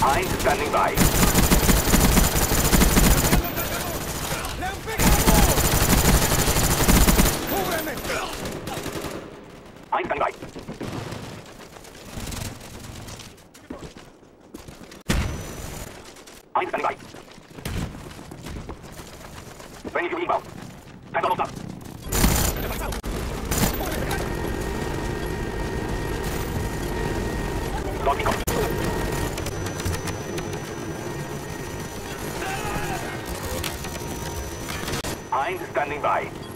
I'm standing by. I'm standing by. I'm standing by. Ready to inbound. Time almost up. Start me. I'm standing by.